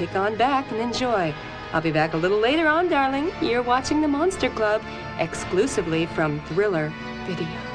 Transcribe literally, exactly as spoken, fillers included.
kick on back and enjoy. I'll be back a little later on, darling. You're watching The Monster Club, exclusively from Thriller Video.